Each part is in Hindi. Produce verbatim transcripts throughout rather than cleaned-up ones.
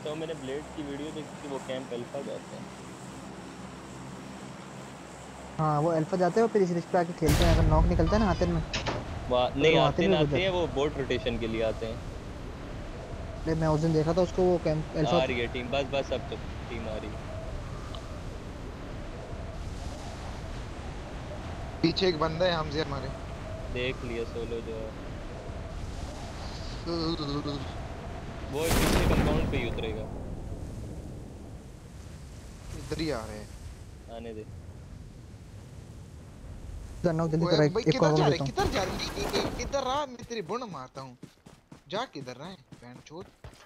अच्छा वो मैंने ब्लेड की वीडियो देखी थी, वो कैंप अल्फा जाते हैं। हाँ वो अल्फा जाते हैं और फिर इस रिच पे आके खेलते हैं। अगर नॉक निकलता है ना हातिन में वहाँ तो फिर नहीं वो आते हातिन भी ना घुस आते हैं, जाता है। वो बोट रोटेशन के लिए आते हैं। अरे मैं उस दिन देखा था उसको, वो कैंप अल्फा। आ रही है टीम, बस बस अब चुप, टीम आ रही है। पीछे एक बंदा है हमसे हमारे। देख लिया सोलो जो है, इधर वो पिछले कंपाउंड पे ही उतरेगा। ही आ रहे हैं। आने दे। इधर नॉक जल्दी ओए तो, राइट भाई एक को किधर कवर जा रहे देता हूँ। किधर जा रहे ए- ए- इधर रहा, मैं तेरी बुण मारता हूँ। जा किधर रहा है बैंड चोद।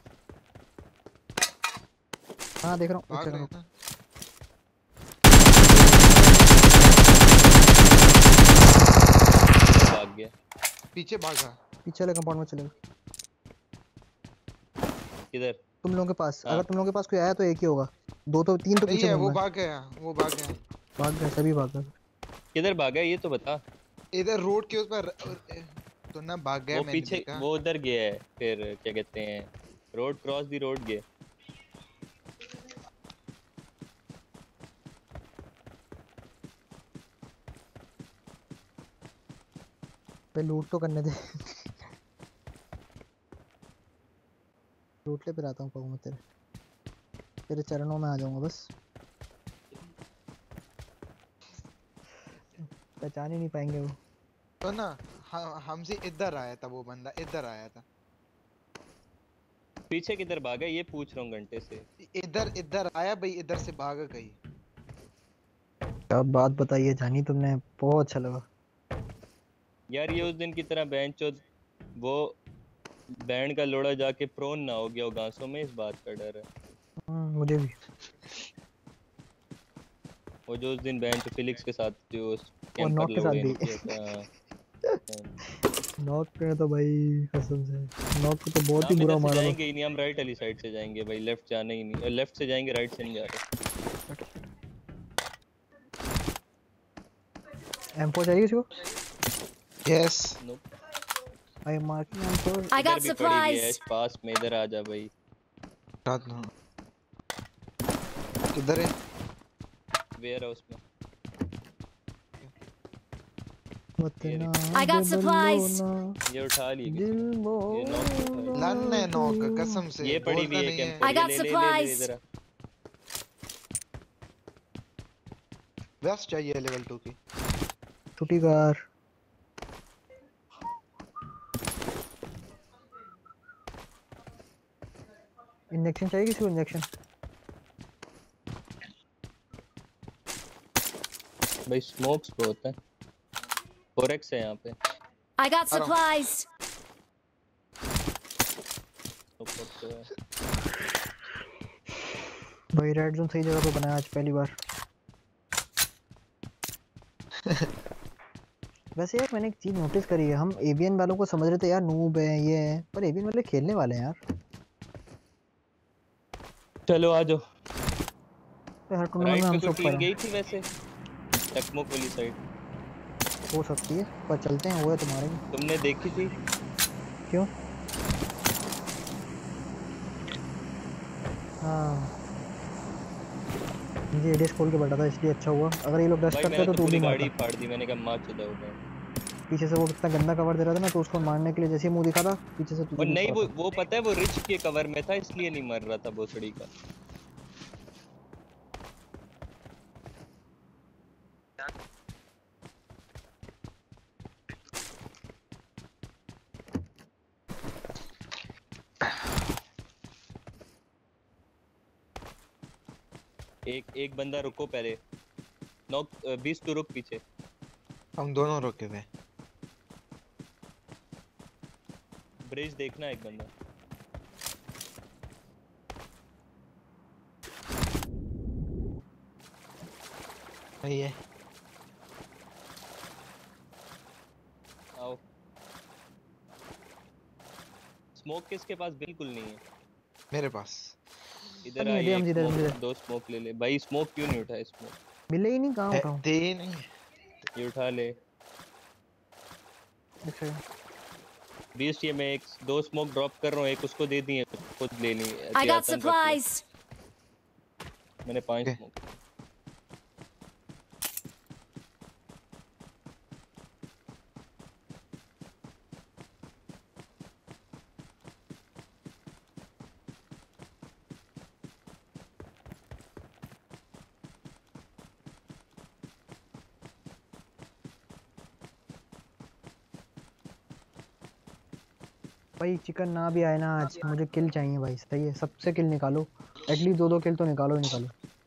हाँ देख रहा हूँ, एक भाग सेकंड रहे हैं रुक। ना। किधर भाग गया? पीछे भागा। पीछे वाले कंपाउंड में चलेगा। किधर? तुम लोगों के पास, हाँ अगर तुम लोगों के पास कोई आया तो एक ही होगा। दो तो तीन तो सही पीछे है, घूम वो गए। भाग गया, वो भाग गया। भाग गए, सभी भाग गए। किधर भागा है ये तो बता। इधर रोड के ऊपर तो ना भाग गया, वो मैंने पीछे देखा। वो उधर गया है, फिर क्या कहते हैं, रोड क्रॉस दी रोड गया। भाई लूट तो करने दे। लूट ले फिर आता हूँ कहूँ मैं तेरे तेरे चरणों में आ जाऊंगा बस। पहचान ही नहीं पाएंगे वो। तो ना ह- हमसे इधर आया था, वो बंदा इधर आया था। पीछे किधर भागा ये पूछ रहा हूँ घंटे से। इधर इधर आया भाई, इधर से भाग गई। क्या बात बताइए जानी तुमने, बहुत अच्छा लगा। यार ये उस दिन की तरह बेंच चो वो बैंड का लोड़ा जाके प्रोन ना हो गया हो घासों में, इस बात का डर है। हम्म, मुझे भी। वो जो उस दिन बेंच फिलिक्स के साथ जो और कैंपर नॉक के साथ लौड़े भी। ने किया था। हाँ। नॉक पे तो भाई कसम से, नॉक को तो बहुत ना ही हम बुरा इधर से मारा था। जाएंगे ही नहीं, हम राइट वाली साइड से जाएंगे भाई, लेफ्ट जाना ही नहीं, लेफ्ट से जाएंगे, राइट से नहीं जा रहे। एम फोर चाहिए किसी को? Yes. No, I am marking M four. I इधर got भी पड़ी हुई है supplies. पास में, इधर आ जा भाई। रात में किधर है? वेयर हाउस में। ये वतना रही। I they got Ballo supplies. ना, ये उठा ली किसी दिल ने, ये नॉक पे उठा ली। लन है नौक, मोर। कसम से ये पड़ी बोलता हुई है नहीं है। कैंपर, I ये got ले ले ले ले supplies. इधर आ। वेस्ट चाहिए लेवल टू की। छुट्टी कार। इंजेक्शन चाहिए किसी को? इंजेक्शन भाई स्मोक्स बहुत है, फोरेक्स है यहाँ पे। I got आ रहा हूँ। supplies. ऊपर तो है। भाई रेड जोन सही जगह पे बनाया आज पहली बार। वैसे यार मैंने एक चीज नोटिस करी है, हम एवियन वालों को समझ रहे थे यार नूब है ये है, पर एवियन वाले खेलने वाले हैं यार। चलो आ जाओ। तो हर टूर्नामेंट में राइट पे हम कोई सब पर टीम हैं। गई थी वैसे, टकमोक वाली साइड, हो सकती है, पर चलते हैं, वो है तुम्हारे भी। तुमने देखी थी? क्यों? हाँ मुझे एडीएस खोल के बैठा था इसलिए अच्छा हुआ, अगर ये लोग रश भाई करते मैंने तो तो टूट पूरी भी गाड़ी मारता। ही फाड़ दी, मैंने कहा मार चुदा हो गए। पीछे से वो कितना गंदा कवर दे रहा था ना, तो उसको मारने के लिए जैसे ही मुंह दिखा था पीछे से तुझे और घुस नहीं पड़ा वो था। वो पता है वो रिच के कवर में था इसलिए नहीं मर रहा था भोसड़ी का। एक एक बंदा रुको पहले, नॉक बीस तो रुक पीछे। हम दोनों रुके थे। ब्रिज देखना एक बंदा। सही है। आओ। स्मोक किसके पास बिल्कुल नहीं है? मेरे पास इधर नहीं है, आई, दे हम एक जिधर स्मोक, मुझे दो स्मोक ले ले भाई। स्मोक क्यों नहीं उठाए? स्मोक मिले ही नहीं, कहाँ है, उठाऊं? थे ही नहीं। ये उठा ले। अच्छा बीस ये मैं एक दो स्मोक ड्रॉप कर रहा हूँ, एक उसको दे दिए, खुद ले ली। I got supplies. मैंने पांच Okay. स्मोक। भाई चिकन ना भी आए ना आज, मुझे किल चाहिए भाई। सही है, सबसे किल निकालो, एटलीस्ट दो दो किल तो निकालो ही निकालो।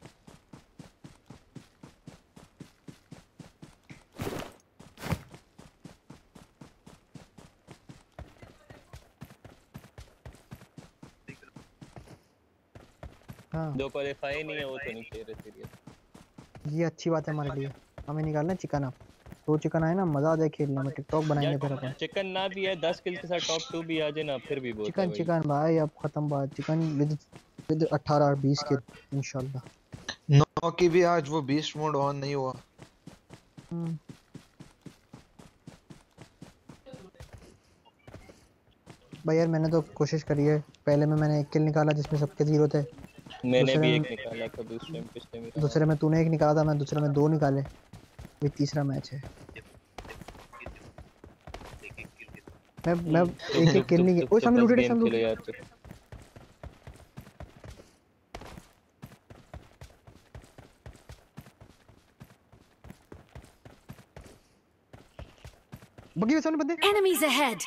हाँ जो क्वालिफाई नहीं है वो तो नहीं खेल रहे सीरियस। ये अच्छी बात है हमारे लिए। हमें निकालना है चिकन। अब दो चिकन आए ना, मजा आ जाए खेलने में। टिकटॉक बनाएंगे फिर अपन। चिकन ना भी है, दस किल के साथ टॉप टू भी आ जाए ना, फिर भी बहुत है चिकन भाई। चिकन भाई, अब खत्म बात। चिकन विद विद अठारह बीस किल इंशाल्लाह। नौ की भी आज वो बीस्ट मोड ऑन नहीं हुआ। हम्म। भाई यार मैंने तो कोशिश करी है। पहले में मैंने एक किल निकाला जिसमें सबके जीरो थे। मैंने दूसरे भी में एक निकाला था दूसरे में, पिछले में। दूसरे में तूने एक निकाला था, मैं दूसरे में दो निकाले। ये तीसरा मैच है। मैं मैं एक एक किल नहीं किया। ओए सामने लूटेड है, सामने खेलो लूटेड। यार तो। बग्गी में सामने बंदे। Enemies ahead.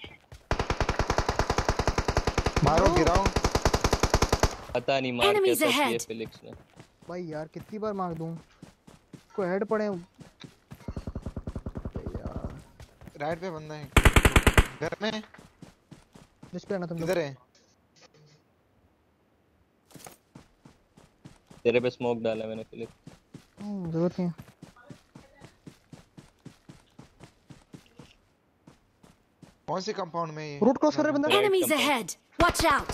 मारो गिराओ। पता नहीं मार Enemies कैसा किया ahead. फिलिक्स ने। भाई यार कितनी बार मार दूं, को हेड पड़े। यार राइट पे बंदा है घर में। जिस पे आना तुम लोग। किधर है? तेरे पे स्मोक डाला मैंने फिलिक्स। हम्म, जरूरत नहीं है। कौन से कंपाउंड में ये? रोड क्रॉस कर रहा है बंदा। Right Enemies compound. ahead. Watch out.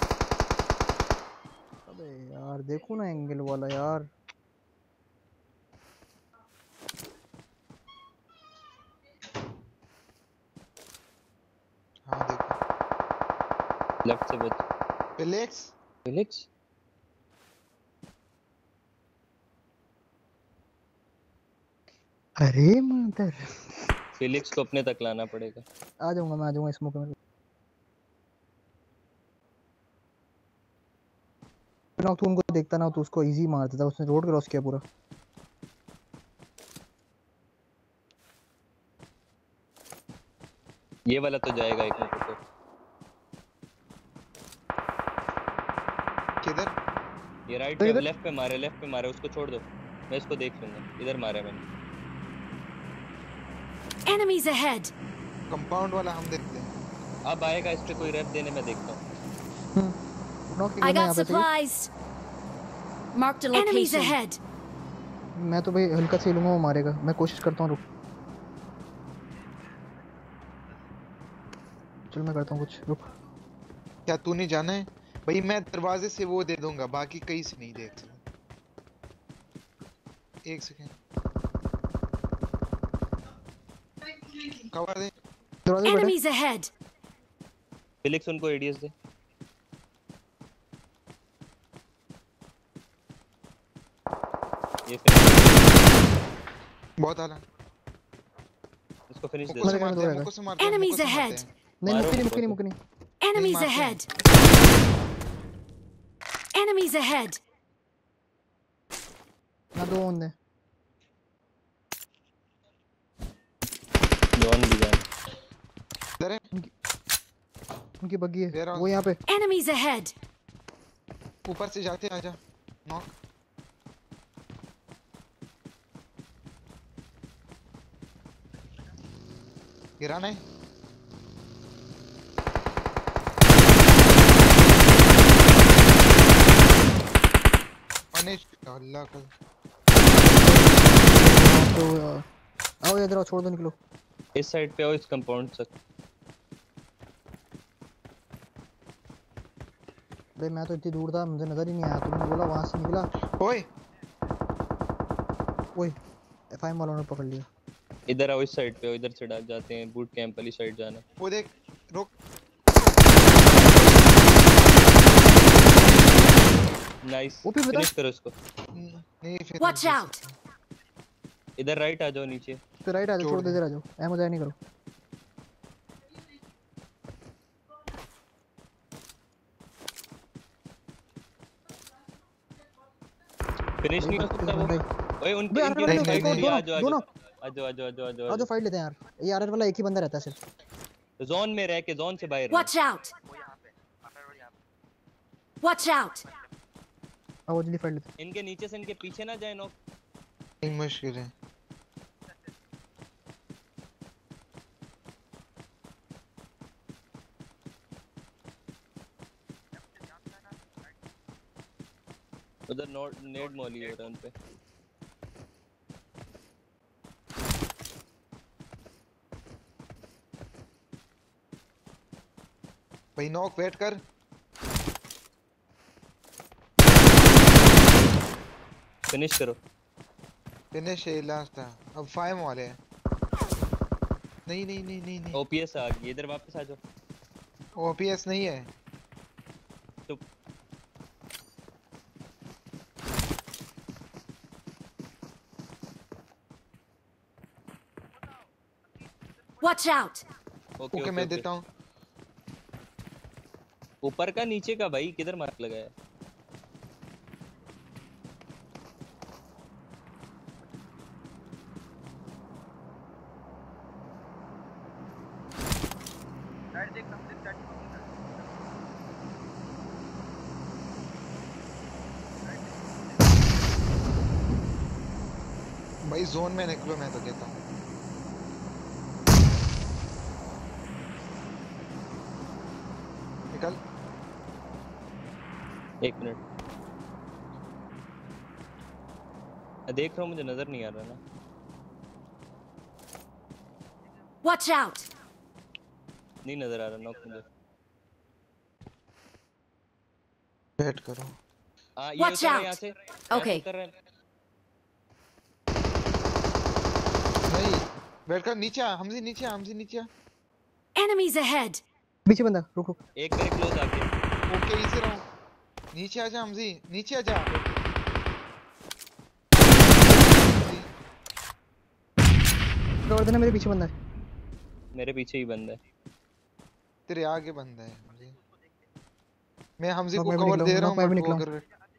अबे यार देखो ना एंगल वाला यार। हाँ देखो लेफ्ट से बच। फिलिक्स। फिलिक्स अरे मदर। फिलिक्स को अपने तक लाना पड़ेगा। आ जाऊंगा मैं, आ जाऊंगा स्मोक में। ना तू उनको देखता ना तो उसको इजी मार देता। उसने रोड क्रॉस किया पूरा। ये वाला तो जाएगा एक मिनट तो। किधर? ये राइट इधर, पे इधर। लेफ्ट पे मारे, लेफ्ट पे मारे, उसको छोड़ दो, मैं इसको देख लूंगा। इधर मारा मैंने। Enemies ahead. कंपाउंड वाला हम देखते हैं। अब आएगा इस पे कोई रेप देने, मैं देखता हूँ। नॉक I किया got यहाँ पे। सही supplies. Marked a location. Enemies ahead. मैं तो भाई हल्का से लूंगा, वो मारेगा। मैं कोशिश करता हूँ। रुक, चल मैं करता हूँ कुछ। रुक। क्या तू नहीं जाना है? भाई मैं दरवाजे से वो दे दूंगा, बाकी कहीं से नहीं देख सकता। एक सेकंड कवर दे। दरवाजे पे बैठे। Enemies ahead. फिलिक्स उनको एडीएस दे। ये फिनिश, बहुत आला। इसको फिनिश दे मुक्को से दो। मेरे मारते हैं, को मुक्को से मारते हैं, Enemies मुक्को से मारते ahead. हैं। नहीं मारो मुक्की नहीं, उनको मुक्की नहीं, तो। मुक्की नहीं। Enemies मारते हैं। ahead. Enemies ahead. ना दो बंदे। जॉन भी जान। इधर है। उनकी बग्गी है, Warehouse. वो यहाँ पे। Enemies ahead. ऊपर से जाते आजा। नॉक। गिराना है। अनिश अल्लाह का। तो आओ इधर आओ, छोड़ दो, निकलो। इस साइड पे आओ, इस कंपाउंड से। भाई मैं तो इतनी दूर था, मुझे नजर ही नहीं आया। तुमने बोला वहां से निकला। ओए ओए एफआईएम वालों ने पकड़ लिया। इधर आओ, इस साइड पे आओ, इधर से डाल जाते हैं। बूट कैंप वाली साइड जाना। वो देख, रुक। नाइस ओपी बता। फिनिश करो उसको। नहीं फिर Watch out! इधर राइट आ जाओ नीचे। तो राइट आ जाओ, छोड़ छोड़ दे, दे। इधर आ जाओ, एमो जाए नहीं करो। फिनिश नहीं हो सकता वो। ओए उनके बे इनके आरआर वाले साइड नहीं, भी आ नहीं, जाओ आ दोनों जाओ आ जाओ आ जाओ आ जाओ आ आ जाओ जाओ, फाइट लेते हैं यार। ये आरआर वाला एक ही बंदा रहता है सिर्फ। जोन में रह के जोन से बाहर रहो। Watch out! Watch out! आओ जल्दी फाइट लेते हैं। इनके नीचे से इनके पीछे ना जाए नॉक। नहीं मुश्किल है। उधर नोट नेड मॉली हो रहा है उन पे। भाई नॉक वेट कर। फिनिश करो। फिनिश है लास्ट था। अब फाइव वाले हैं। नहीं नहीं नहीं नहीं नहीं ओपीएस आ गई इधर वापस आ जाओ। ओपीएस नहीं है। चुप। Watch out! ओके ओके मैं देता हूँ। ऊपर का नीचे का भाई किधर मार्क लगाया है? भाई जोन में निकलो मैं तो कहता हूँ। निकल। एक मिनट मैं देख रहा हूँ मुझे नजर नहीं आ रहा ना। Watch out! नहीं नजर आ रहा नॉक मुझे। वेट करो। हाँ ये Watch उतर रहा है out! यहाँ से। Okay. उतर रहा है। नहीं वेट कर। नीचे आ हमसे नीचे आ हमसे नीचे आ। Enemies ahead! पीछे बंदा, रुक रुक। एक मेरे क्लोज आके। ओके इसे रहो। नीचे आ जा हमसे नीचे आ जा। और देना, मेरे पीछे बंदा है। मेरे पीछे ही बंदा है। तेरे आगे बंदा है हमसे। मैं हमसे नॉक को मैं भी कवर निकला दे हूँ, रहा नॉक मैं भी हूँ बट निकला वो हूँ। कर।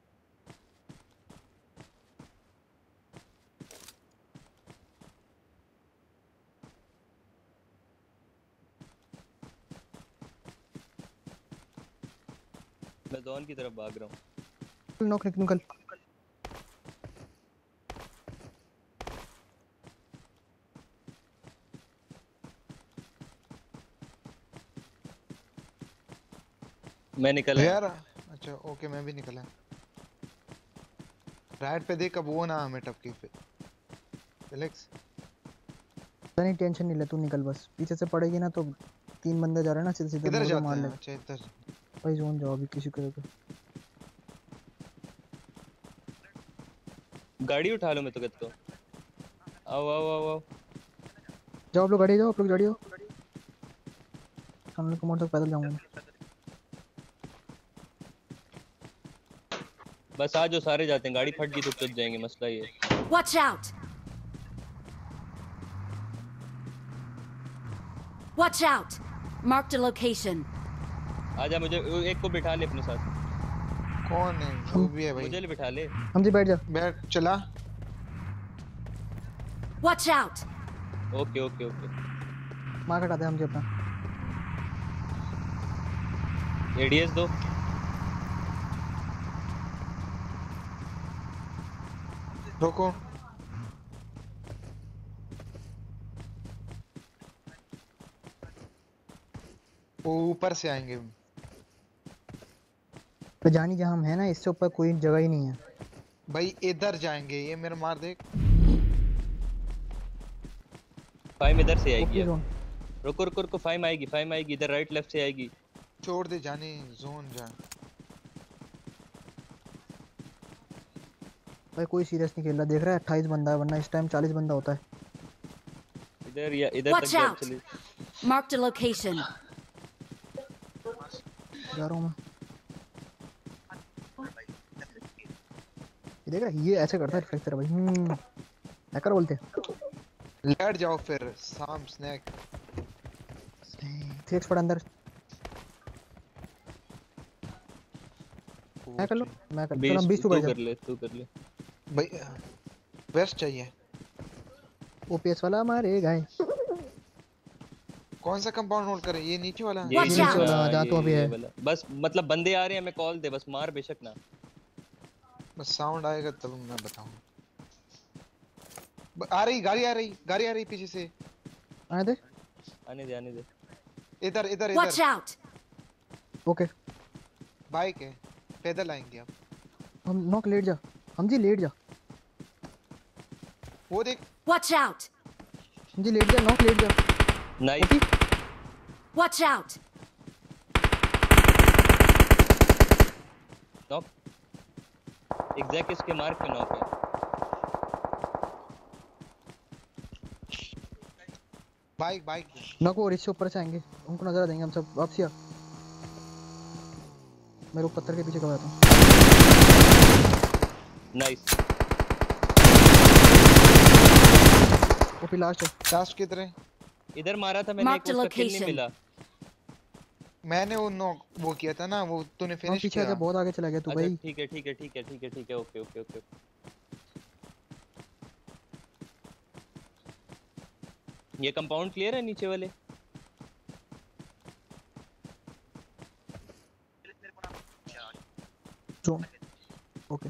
मैं जोन की तरफ भाग रहा हूँ। नॉक निकल निकल। मैं निकल आया। यार अच्छा ओके मैं भी निकला। राइट पे देख अब वो ना हमें टपके पे। एलेक्स नहीं टेंशन नहीं ले, तू निकल बस। पीछे से पड़ेगी ना तो तीन बंदे जा रहे हैं ना, सीधे सीधे किधर मुझे जाते मार हैं? ले। अच्छा इधर। भाई जोन जाओ अभी किसी को। गाड़ी उठा लो मैं तो कहता हूँ। आओ आओ आओ आओ। जाओ आप लोग गाड़ी जाओ, आप लोग गाड़ी जाओ। सामने को मोड़ तक पैदल जाऊंगा मैं। बस आ जाओ सारे जाते हैं। गाड़ी फट गई तो चुप जाएंगे मसला ये है। Watch out! Watch out! Marked a location. आजा मुझे एक को बिठा ले अपने साथ। कौन है? वो भी है भाई। मुझे ले बिठा ले। हम जी बैठ जा। बैठ चला। Watch out! Okay okay okay. मार हटा दे हम जी अपना। एडीएस दो। रोको। वो ऊपर से आएंगे। तो जानी जहाँ हम है ना, इससे ऊपर कोई जगह ही नहीं है भाई इधर जाएंगे। ये मेरा मार देख। फाइम इधर से आएगी ओके अब। जोन। रुको रुको रुको। फाइम आएगी फाइम आएगी इधर राइट लेफ्ट से आएगी। छोड़ दे जाने जोन जा। भाई कोई सीरियस नहीं खेल रहा, देख रहा है अट्ठाईस बंदा है, वरना इस टाइम चालीस बंदा होता है। इधर या इधर Watch तक out! चली। Marked a location. जा रहा हूँ मैं। देख रहा है ये ऐसे करता है रिफ्लेक्स तेरा भाई। हम्म हैकर बोलते हैं। लेट जाओ फिर साम स्नैक। थ्री एक्स पड़ अंदर। मैं कर लो मैं कर चलो हम बीस तू ऊपर कर जा। ले तू कर ले भाई वेस्ट चाहिए। ओपीएस वाला मारे गए। कौन सा कंपाउंड होल्ड करे? ये नीचे वाला? ये Watch नीचे out! वाला, हाँ, जहाँ ये- तू अभी ये है। वाला। बस मतलब बंदे आ रहे हैं, मैं कॉल दे बस, मार बेशक ना। बस साउंड आएगा तब मैं बताऊंगा। ब- आ रही गाड़ी, आ रही गाड़ी, आ रही पीछे से। आने दे। आने दे आने दे। इधर इधर Watch इधर out! ओके बाइक है, पैदल आएंगे अब। हम नॉक लेट जा। हम जी लेट जा। वो देख Watch out! हम जी लेट जा नॉक लेट जा। Nice. Okay Watch out! Knock. Exact इसके मार्क पे नॉक है। बाइक बाइक नॉक और इससे ऊपर से आएंगे। उनको नजर देंगे हम सब। वापसी आ। मैं रुक पत्थर के पीछे कब आता हूँ। नाइस। ओपी लास्ट है। लास्ट किधर है? इधर मारा था मैंने, Mark एक the उसका किल नहीं location. मिला। मैंने वो नो वो किया था ना, वो तूने नॉक फिनिश पीछे किया। आजा बहुत आगे चला गया तू अच्छा भाई। ठीक है ठीक है ठीक है ठीक है ठीक है ओके ओके ओके। ये कंपाउंड क्लियर है नीचे वाले? जो ओके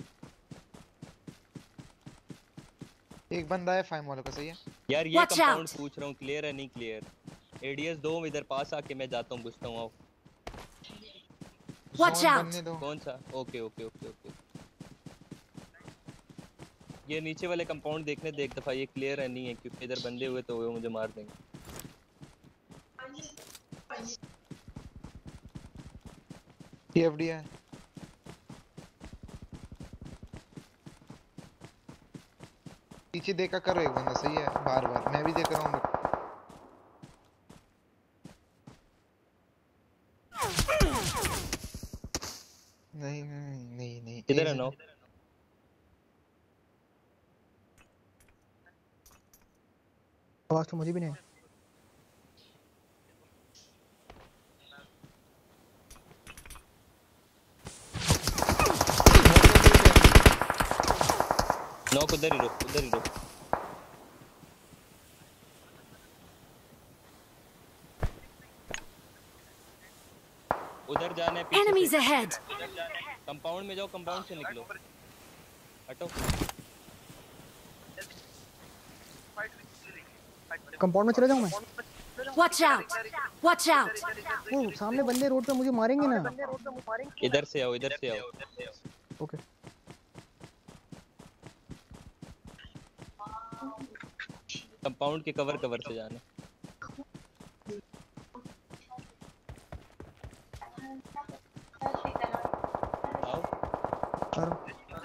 एक बंदा है फाइव वालों का, सही है। यार ये Watch कंपाउंड out! पूछ रहा हूँ क्लियर है नहीं क्लियर? एडीएस दो इधर पास आके मैं जाता हूँ, घुसता हूँ। आओ। Watch Zone out! बनने दो। कौन सा? Okay okay okay okay. ये नीचे वाले कंपाउंड देखने दे एक दफा, ये क्लियर है नहीं है, क्योंकि इधर बंदे हुए तो वो मुझे मार देंगे। टीएफडी है। पीछे देखा करो एक बंदा, सही है। बार बार मैं भी देख रहा हूँ। नहीं नहीं नहीं नहीं किधर ए है से- नो? आवाज तो मुझे भी नहीं है। नॉक उधर ही रुक, उधर ही रुक। उधर जाना है पीछे Enemies से। ahead! कंपाउंड में जाओ, कंपाउंड से निकलो। हटो। कंपाउंड में चले जाऊं मैं? Watch out! Watch out! वो सामने बंदे रोड पे मुझे मारेंगे ना। इधर से आओ, इधर से आओ। ओके कंपाउंड के कवर कवर से जाना। आओ। आ रहा हूं।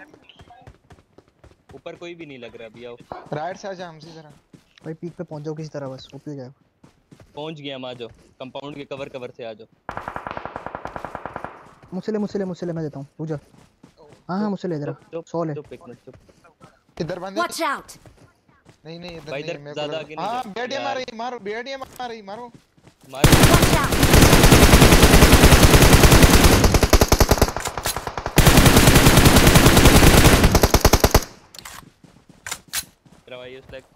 ऊपर कोई भी नहीं लग रहा, अभी आओ। राइट से आजा हमसे जरा। भाई पीक पे पहुंच जाओ किसी तरह, बस ओपी हो जाएगा। पहुंच गया हम, आ जाओ। कंपाउंड के कवर कवर से आ जाओ। मुझसे ले मुझसे ले मुझसे ले मैं देता हूं। रुक जा। हां हां मुझसे ले जरा। चुप सौ ले। चुप एक मिनट चुप। इधर बंदे Watch out! नहीं नहीं इधर भाई नहीं इधर है, मैं ज्यादा बोला- आगे नहीं हाँ जा। बेडिया यार। मार रही, मारो बेडिया मार रही, मारो। मारो। Watch out! करवाइए उस लाइक।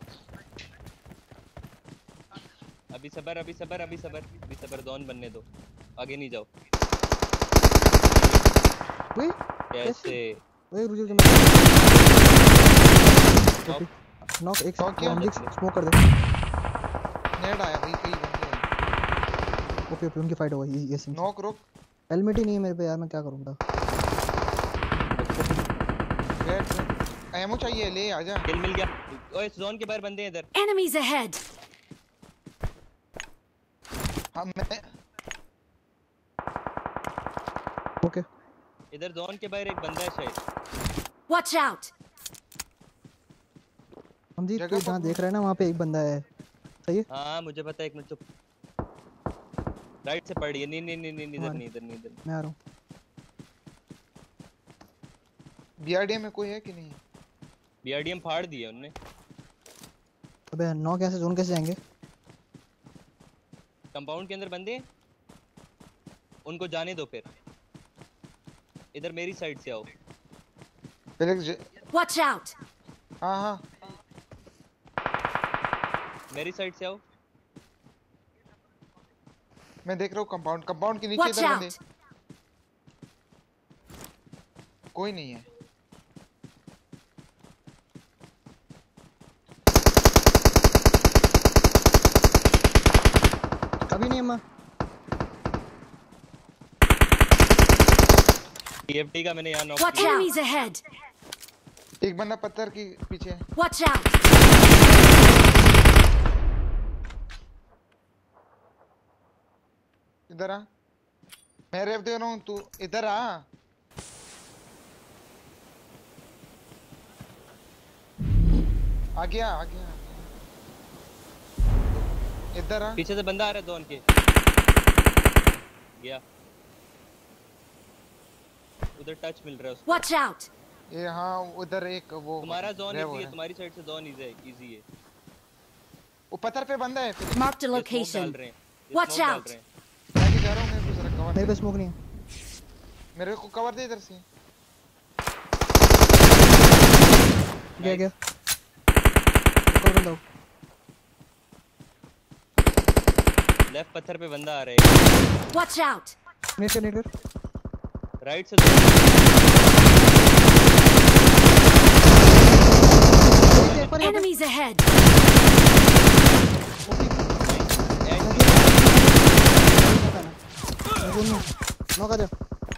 अभी सबर अभी सबर अभी सबर अभी सबर, जोन बनने दो, आगे नहीं जाओ। ओए कैसे? ओए रुक जा मैं। नॉक। नॉक एक नॉक किया? नॉक स्मोक कर दे। नेट आया भाई, कई बंदे हैं। ओके ओके उनकी फाइट हो गई। ये सिम नॉक रुक। हेलमेट ही नहीं है मेरे पे यार, मैं क्या करूंगा। बैठ एमो चाहिए, ले आजा। किल मिल गया। ओए इस जोन के बाहर बंदे हैं इधर। Enemies ahead! हम मैं ओके इधर जोन के बाहर एक बंदा है शायद। Watch out! हम जी जगह तू जहां पर- देख रहा है ना वहां पे एक बंदा है। सही है। हाँ मुझे पता है, एक मिनट चुप। राइट से पड़ी है। नहीं नहीं नहीं नहीं इधर हाँ। नहीं इधर नहीं इधर। मैं आ रहा हूं। बीआरडीएम में कोई है कि नहीं? बीआरडीएम फाड़ दिया उन्होंने। अबे नौ कैसे जोन कैसे जाएंगे? कंपाउंड के अंदर बंदे, उनको जाने दो फिर। इधर मेरी साइड से आओ। पहले Watch out! हाँ हाँ मेरी साइड से आओ। मैं देख रहा हूँ कंपाउंड कंपाउंड के नीचे Watch इधर बंदे। out! कोई नहीं है। अभी नहीं अम्मा। टीएफटी का मैंने यहाँ नॉक Watch किया। enemies ahead! एक बंदा पत्थर के पीछे है। Watch out! इधर आ, मैं रेव दे रहा हूँ, तू इधर आ। आ गया आ गया इधर आ। पीछे से बंदा आ रहा है दोन के। गया उधर टच मिल रहा है उसको। Watch out! ये हाँ उधर एक वो तुम्हारा जोन रेव इजी है, है। तुम्हारी साइड से जोन इजी है, इजी है। वो पत्थर पे बंदा है फिर। Marked a ये smoke डाल location. रहे हैं, ये Watch smoke डाल out. रहे हैं। मैं भी जा रहा हूँ, मेरे को जरा कवर मेरे दे। पे स्मोक नहीं है। मेरे को कवर दे इधर से। गया गया। कोई बंदा हो। लेफ्ट पत्थर पे बंदा आ रहा है। Watch out! नेट कर नेट कर। राइट से दो। एक पर यहाँ पे। Enemies ahead! नॉक आ जा।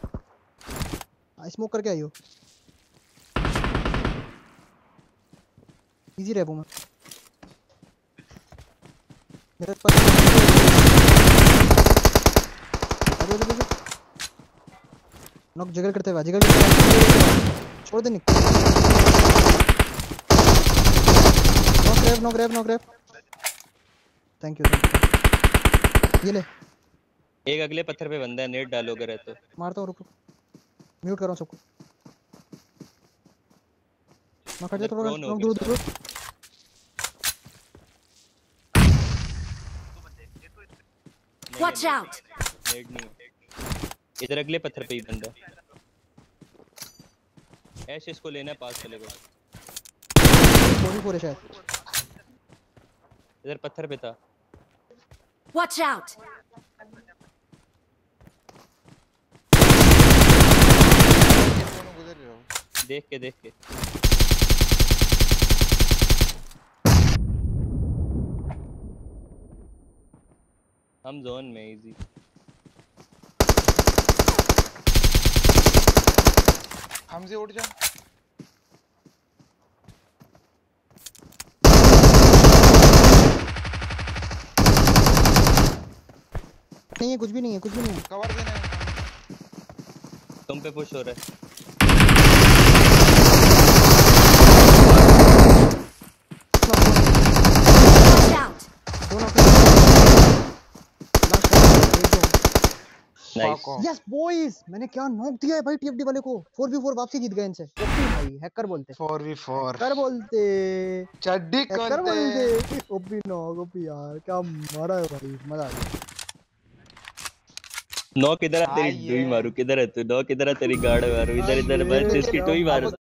स्मोक करके आई हो। इजी रैप हूँ मैं। मेरे पास अरे अरे अरे नॉक जगल करते हुए जगल करते हुए छोड़ दे निक। नॉक रैप नॉक रैप नॉक रैप। Thank you. ये ले एक अगले पत्थर पे बंदा है, नेट डालोगे रहे तो। मारता हूँ, रुक रुक म्यूट कर रहा हूँ सबको। नॉक हट जा थोड़ा, prone हो नॉक गए दूर दूर। नहीं Watch है, out! नेट नहीं है। इधर अगले पत्थर पे ही बंदा है। ऐश इसको लेना है, पास चले गए। फोर फोर है शायद। इधर पत्थर पे था। Watch out! दोनों गुजर रहे हो। देख के देख के। हम जोन में इजी। हमसे उठ जा। नहीं है, कुछ भी नहीं है, कुछ भी नहीं है। कवर देना है। तुम पे पुश हो रहा है। Watch out! दो नॉक है। नाइस। यस बॉयज, मैंने क्या नॉक दिया है भाई टीएफडी वाले को। फोर वी फोर वापसी जीत गए इनसे। ओपी भाई, हैकर बोलते फोर वी फोर हैकर बोलते चड्डी हैकर करते। बोलते। ओपी नॉक, ओपी यार क्या मारा है भाई, मजा आ गया। नौ किधर है तेरी आइए। डुई मारू, किधर है तू? नौ किधर है तेरी गाड़ मारू, इधर इधर बस इसकी टुई मारू।